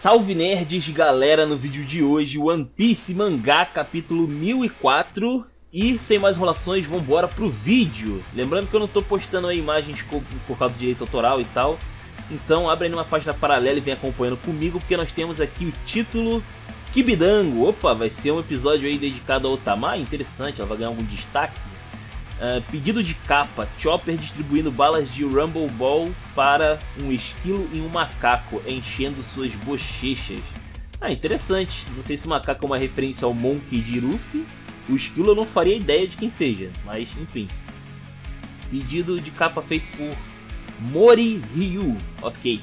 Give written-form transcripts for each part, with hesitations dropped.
Salve nerds, galera, no vídeo de hoje One Piece Mangá capítulo 1004. E sem mais enrolações, vambora pro vídeo. Lembrando que eu não tô postando aí imagens por causa do direito autoral e tal. Então abre aí numa página paralela e vem acompanhando comigo, porque nós temos aqui o título Kibidango. Opa, vai ser um episódio aí dedicado ao Otama, interessante, ela vai ganhar algum destaque. Pedido de capa, Chopper distribuindo balas de Rumble Ball para um esquilo e um macaco, enchendo suas bochechas. Interessante, não sei se o macaco é uma referência ao Monkey de Luffy. O esquilo eu não faria ideia de quem seja, mas enfim. Pedido de capa feito por Mori Ryu, ok.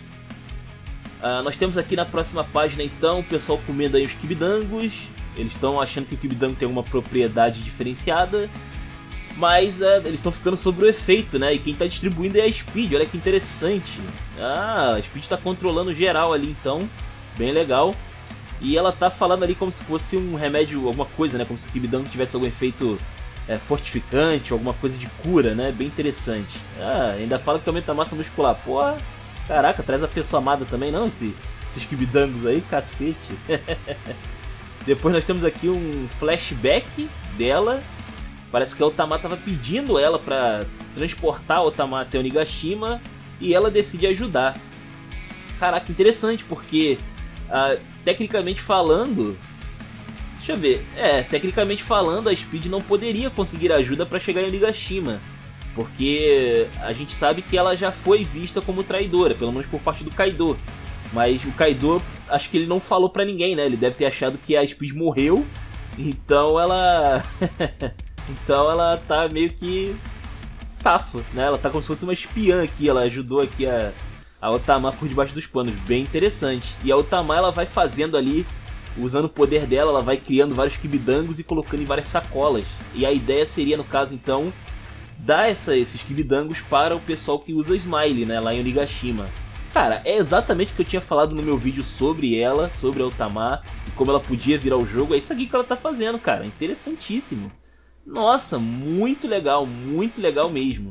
Nós temos aqui na próxima página então o pessoal comendo aí os kibidangos. Eles estão achando que o kibidango tem alguma propriedade diferenciada, mas eles estão ficando sobre o efeito, né? E quem está distribuindo é a Speed, olha que interessante. A Speed está controlando geral ali então, bem legal. E ela tá falando ali como se fosse um remédio, alguma coisa, né? Como se o kibidango tivesse algum efeito fortificante, alguma coisa de cura, né? Bem interessante. Ainda fala que aumenta a massa muscular. Pô, caraca, traz a pessoa amada também, não? Esses kibidangos aí, cacete. Depois nós temos aqui um flashback dela. Parece que a Otama tava pedindo ela pra transportar a Otama até Onigashima e ela decide ajudar. Caraca, interessante, porque tecnicamente falando, deixa eu ver, tecnicamente falando a Speed não poderia conseguir ajuda pra chegar em Onigashima, porque a gente sabe que ela já foi vista como traidora, pelo menos por parte do Kaido. Mas o Kaido, acho que ele não falou pra ninguém, né? Ele deve ter achado que a Speed morreu, então ela... Então ela tá meio que safa, né? Ela tá como se fosse uma espiã aqui, ela ajudou aqui a Otama por debaixo dos panos, bem interessante. E a Otama ela vai fazendo ali, usando o poder dela, ela vai criando vários kibidangos e colocando em várias sacolas. E a ideia seria, no caso então, dar esses kibidangos para o pessoal que usa Smile, né? Lá em Onigashima. Cara, é exatamente o que eu tinha falado no meu vídeo sobre ela, sobre a Otama, e como ela podia virar o jogo. É isso aqui que ela tá fazendo, cara, interessantíssimo. Nossa, muito legal mesmo.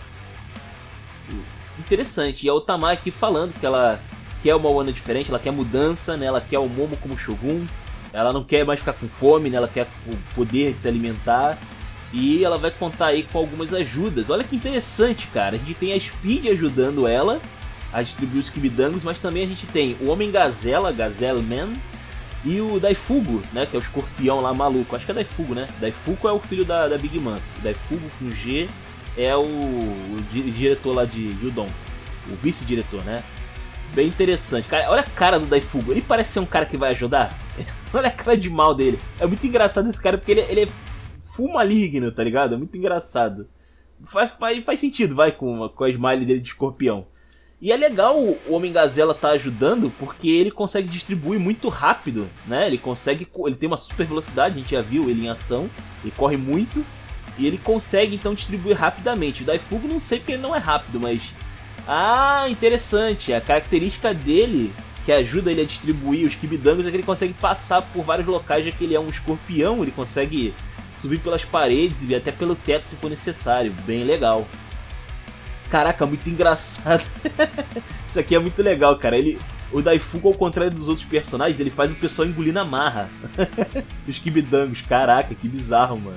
Interessante. E a Otama aqui falando que ela quer uma Wano diferente, ela quer mudança, né? Ela quer o Momo como Shogun. Ela não quer mais ficar com fome, né? Ela quer o poder de se alimentar. E ela vai contar aí com algumas ajudas. Olha que interessante, cara. A gente tem a Speed ajudando ela a distribuir os kibidangos, mas também a gente tem o Homem Gazela, Gazelle Man, e o Daifugo, né, que é o escorpião lá maluco. Acho que é Daifugo, né? Daifugo é o filho da Big Mom. Daifugo com G é o diretor lá de Udon. O vice-diretor, né? Bem interessante. Cara, olha a cara do Daifugo. Ele parece ser um cara que vai ajudar. Olha a cara de mal dele. É muito engraçado esse cara, porque ele é full maligno, tá ligado? É muito engraçado. Faz sentido, vai, com a smile dele de escorpião. E é legal o Homem Gazela tá ajudando, porque ele consegue distribuir muito rápido, né? Ele tem uma super velocidade, a gente já viu ele em ação, ele corre muito, e ele consegue então distribuir rapidamente. O Daifugo não sei porque ele não é rápido, mas... interessante, a característica dele, que ajuda ele a distribuir os kibidangos, é que ele consegue passar por vários locais, já que ele é um escorpião, ele consegue subir pelas paredes e até pelo teto se for necessário, bem legal. Caraca, muito engraçado. Isso aqui é muito legal, cara. O Daifugo, ao contrário dos outros personagens, ele faz o pessoal engolir na marra. Os kibidangos. Caraca, que bizarro, mano.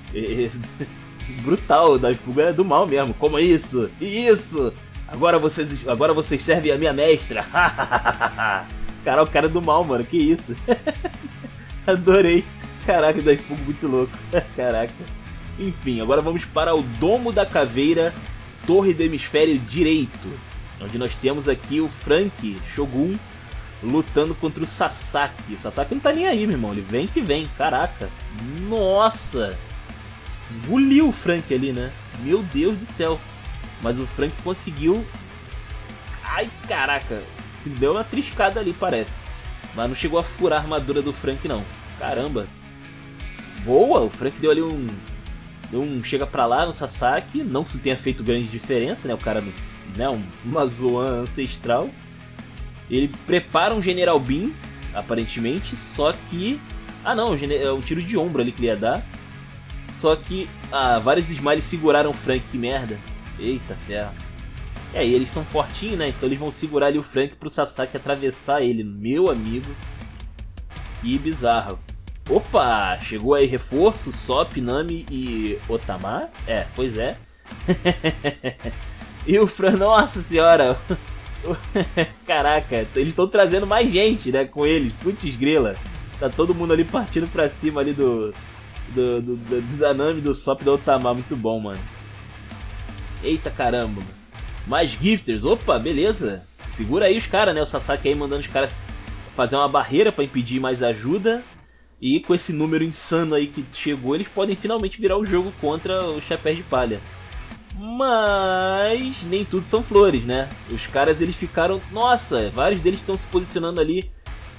Brutal, o Daifugo é do mal mesmo. Como isso? Isso! Agora vocês servem a minha mestra. Cara, o cara é do mal, mano. Que isso? Adorei. Caraca, o Daifugo muito louco. Caraca. Enfim, agora vamos para o Domo da Caveira, Torre do Hemisfério Direito, onde nós temos aqui o Franky Shogun lutando contra o Sasaki. O Sasaki não tá nem aí, meu irmão, ele vem que vem, caraca. Nossa! Engoliu o Franky ali, né? Meu Deus do céu. Mas o Franky conseguiu... Ai, caraca! Deu uma triscada ali, parece. Mas não chegou a furar a armadura do Franky, não. Caramba! Boa! O Franky deu ali um chega pra lá no Sasaki, não que isso tenha feito grande diferença, né? O cara, né? Uma Zoan ancestral. Ele prepara um General Bean, aparentemente, só que... não, é um tiro de ombro ali que ele ia dar. Só que, vários Smiles seguraram o Franky, que merda. Eita ferro. E aí eles são fortinhos, né? Então eles vão segurar ali o Frank pro Sasaki atravessar ele. Meu amigo. Que bizarro. Opa! Chegou aí reforço, Sop, Nami e Otama. É, pois é. E o Fran... Nossa senhora! Caraca, eles estão trazendo mais gente, né? Com eles. Putz grila. Tá todo mundo ali partindo pra cima ali da Nami, do Sop e da Otama. Muito bom, mano. Eita caramba, mano. Mais gifters, opa, beleza. Segura aí os caras, né? O Sasaki aí mandando os caras fazer uma barreira pra impedir mais ajuda. E com esse número insano aí que chegou, eles podem finalmente virar o jogo contra o Chapéu de Palha. Mas nem tudo são flores, né? Os caras eles ficaram... Nossa, vários deles estão se posicionando ali.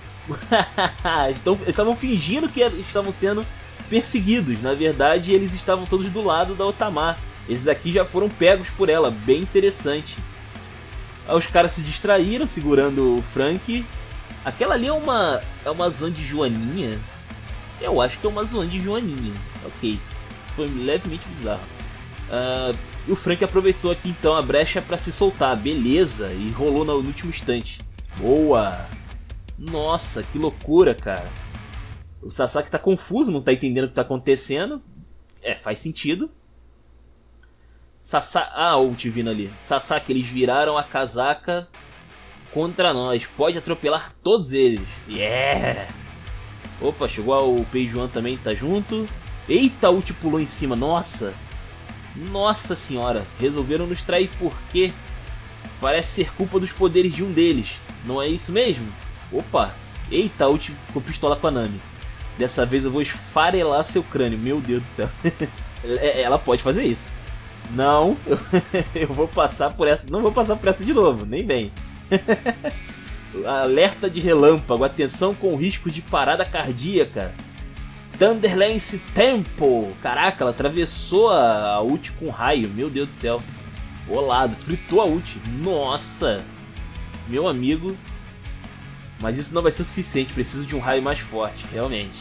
Estavam fingindo que estavam sendo perseguidos. Na verdade, eles estavam todos do lado da Otama. Esses aqui já foram pegos por ela, bem interessante. Aí os caras se distraíram, segurando o Frank. Aquela ali é uma zoan de Joaninha? Eu acho que é uma zoan de Joaninha. Ok, isso foi levemente bizarro. E o Frank aproveitou aqui então a brecha para se soltar, beleza, e rolou no último instante. Boa! Nossa, que loucura, cara. O Sasaki tá confuso, não tá entendendo o que tá acontecendo. É, faz sentido. O ult vindo ali. Sasaki, eles viraram a casaca contra nós. Pode atropelar todos eles. Yeah! Opa, chegou o Peijuan também, tá junto. Eita, ult pulou em cima. Nossa! Nossa senhora. Resolveram nos trair porque parece ser culpa dos poderes de um deles. Não é isso mesmo? Opa! Eita, a ult ficou pistola com a Nami. Dessa vez eu vou esfarelar seu crânio. Meu Deus do céu. Ela pode fazer isso. Não, eu vou passar por essa. Não vou passar por essa de novo, nem bem. Alerta de relâmpago, atenção com risco de parada cardíaca. Thunderlance Tempo. Caraca, ela atravessou a ult com raio, meu Deus do céu. Olado, fritou a ult. Nossa, meu amigo. Mas isso não vai ser o suficiente, preciso de um raio mais forte, realmente.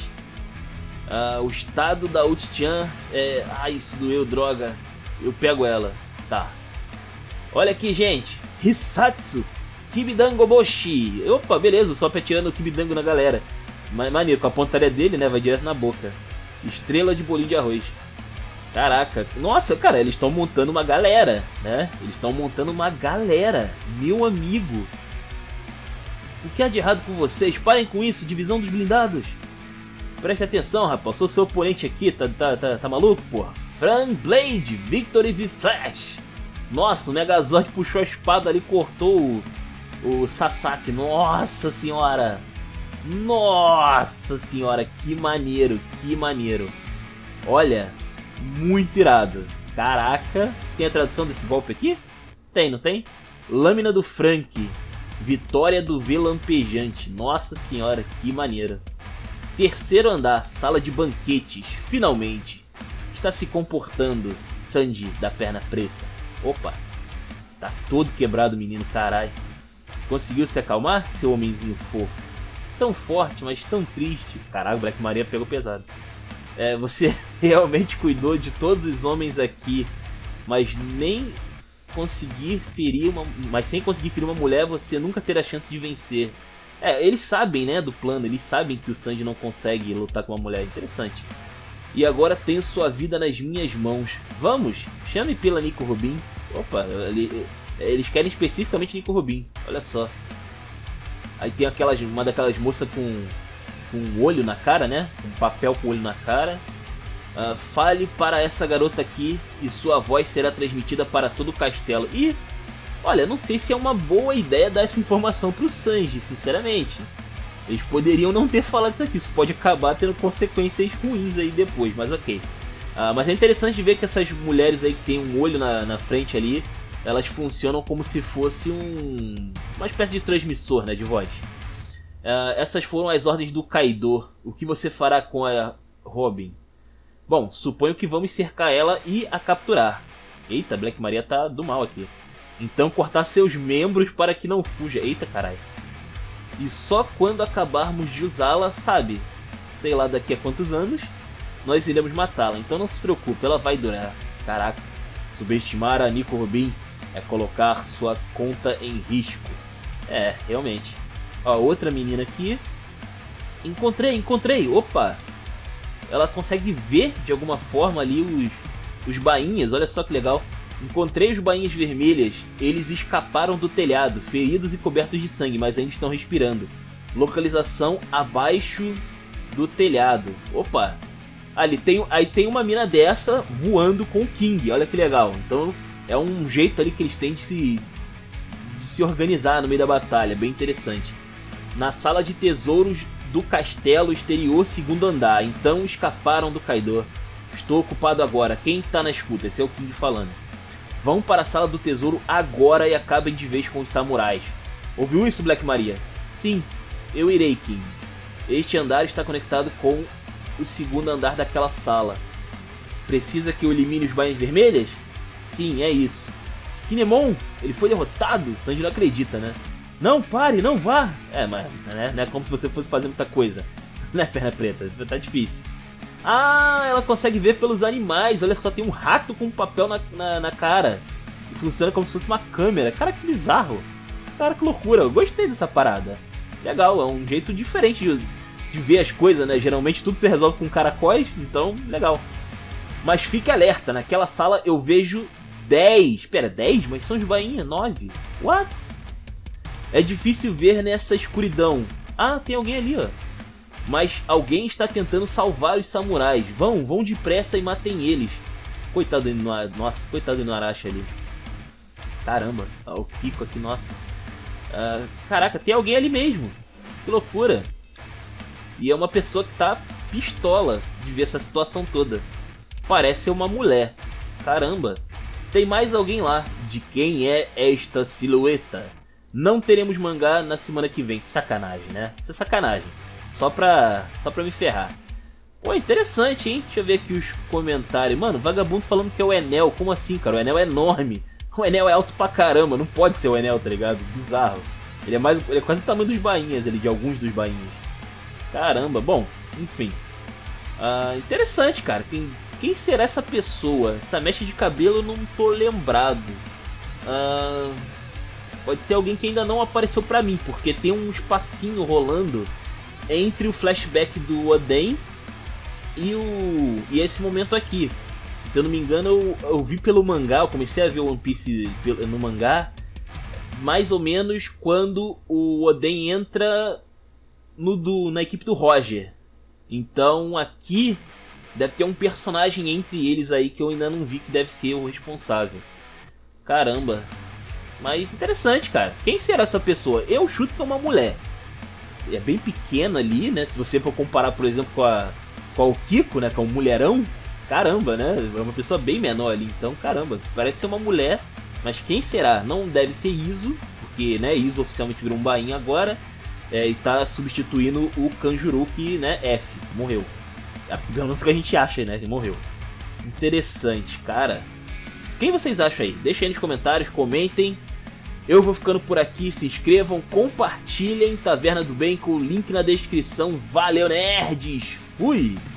O estado da ult-chan é... Ai, isso doeu, droga. Eu pego ela. Tá. Olha aqui, gente. Hisatsu Kibidango Boshi. Opa, beleza. O Sop atirando o Kibidango na galera. Maneiro, com a pontaria dele, né? Vai direto na boca. Estrela de bolinho de arroz. Caraca. Nossa, cara, eles estão montando uma galera, né? Eles estão montando uma galera. Meu amigo. O que há de errado com vocês? Parem com isso, divisão dos blindados. Preste atenção, rapaz. Sou seu oponente aqui. Tá maluco, porra? Fran Blade, Victory V Flash. Nossa, o Megazord puxou a espada ali e cortou o Sasaki. Nossa senhora. Nossa senhora, que maneiro, que maneiro. Olha, muito irado. Caraca, tem a tradução desse golpe aqui? Tem, não tem? Lâmina do Frank, vitória do V lampejante. Nossa senhora, que maneiro. Terceiro andar, sala de banquetes, finalmente. Está se comportando, Sanji da perna preta. Opa, tá todo quebrado o menino, caralho. Conseguiu se acalmar, seu homenzinho fofo? Tão forte, mas tão triste. Caralho, Black Maria pegou pesado. Você realmente cuidou de todos os homens aqui, mas sem conseguir ferir uma mulher, você nunca terá chance de vencer. Eles sabem, né, do plano. Eles sabem que o Sanji não consegue lutar com uma mulher. Interessante. E agora tenho sua vida nas minhas mãos. Vamos, chame pela Nico Robin. Opa, eles querem especificamente Nico Robin. Olha só. Aí tem uma daquelas moças com um olho na cara, né? Um papel com olho na cara. Fale para essa garota aqui e sua voz será transmitida para todo o castelo. E, olha, não sei se é uma boa ideia dar essa informação pro Sanji, sinceramente. Eles poderiam não ter falado isso aqui, isso pode acabar tendo consequências ruins aí depois, mas ok. Mas é interessante ver que essas mulheres aí que tem um olho na frente ali, elas funcionam como se fosse uma espécie de transmissor, né, de voz. Essas foram as ordens do Kaido. O que você fará com a Robin? Bom, suponho que vamos cercar ela e a capturar. Eita, Black Maria tá do mal aqui. Então cortar seus membros para que não fuja. Eita, caralho. E só quando acabarmos de usá-la, sabe, sei lá daqui a quantos anos, nós iremos matá-la. Então não se preocupe, ela vai durar. Caraca, subestimar a Nico Robin É colocar sua conta em risco. É, realmente. Ó, outra menina aqui. Encontrei. Opa! Ela consegue ver de alguma forma ali os bainhas. Olha só que legal. Encontrei os bainhas vermelhas. Eles escaparam do telhado, feridos e cobertos de sangue, mas ainda estão respirando. Localização abaixo do telhado. Opa! Aí tem uma mina dessa voando com o King. Olha que legal. Então é um jeito ali que eles têm de se organizar no meio da batalha. Bem interessante. Na sala de tesouros do castelo exterior, segundo andar. Então escaparam do Kaido. Estou ocupado agora. Quem tá na escuta? Esse é o King falando. Vão para a sala do tesouro agora e acabem de vez com os samurais. Ouviu isso, Black Maria? Sim, eu irei, King. Este andar está conectado com o segundo andar daquela sala. Precisa que eu elimine os bainhas vermelhas? Sim, é isso. Kinemon, ele foi derrotado? Sanji não acredita, né? Não, pare, não vá. É, mas né, não é como se você fosse fazer muita coisa. Né, perna preta? Tá difícil. Ah, ela consegue ver pelos animais. Olha só, tem um rato com um papel na cara. E funciona como se fosse uma câmera. Cara, que bizarro. Cara, que loucura. Eu gostei dessa parada. Legal, é um jeito diferente de ver as coisas, né? Geralmente tudo se resolve com caracóis, então, legal. Mas fique alerta, naquela sala eu vejo 10. Espera, 10? Mas são os bainhas, 9. What? É difícil ver nessa escuridão. Ah, tem alguém ali, ó. Mas alguém está tentando salvar os samurais. Vão depressa e matem eles. Coitado do Inuarashi. Nossa, coitado do Inuarashi ali. Caramba, ó, o Kiko aqui, nossa. Caraca, tem alguém ali mesmo. Que loucura. E é uma pessoa que tá pistola de ver essa situação toda. Parece ser uma mulher. Caramba. Tem mais alguém lá. De quem é esta silhueta? Não teremos mangá na semana que vem. Que sacanagem, né? Isso é sacanagem. Só pra me ferrar. Pô, interessante, hein? Deixa eu ver aqui os comentários. Mano, vagabundo falando que é o Enel. Como assim, cara? O Enel é enorme. O Enel é alto pra caramba. Não pode ser o Enel, tá ligado? Bizarro. Ele é quase o tamanho dos bainhas ali, de alguns dos bainhas. Caramba, bom, enfim. Interessante, cara. Quem será essa pessoa? Essa mecha de cabelo eu não tô lembrado. Pode ser alguém que ainda não apareceu pra mim, porque tem um espacinho rolando entre o flashback do Oden e esse momento aqui. Se eu não me engano, eu vi pelo mangá, eu comecei a ver o One Piece no mangá, mais ou menos quando o Oden entra na equipe do Roger. Então aqui deve ter um personagem entre eles aí que eu ainda não vi que deve ser o responsável. Caramba. Mas interessante, cara. Quem será essa pessoa? Eu chuto que é uma mulher. É bem pequena ali, né? Se você for comparar, por exemplo, com o Kiko, né? Com o mulherão. Caramba, né? É uma pessoa bem menor ali. Então, caramba. Parece ser uma mulher. Mas quem será? Não deve ser Izo. Porque, né? Izo oficialmente virou um bainha agora. E tá substituindo o Kanjuro que, né? F. Morreu. Pelo menos que a gente acha, né? Ele morreu. Interessante, cara. Quem vocês acham aí? Deixem aí nos comentários, comentem. Eu vou ficando por aqui, se inscrevam, compartilhem Taverna do Bem com o link na descrição. Valeu, nerds! Fui!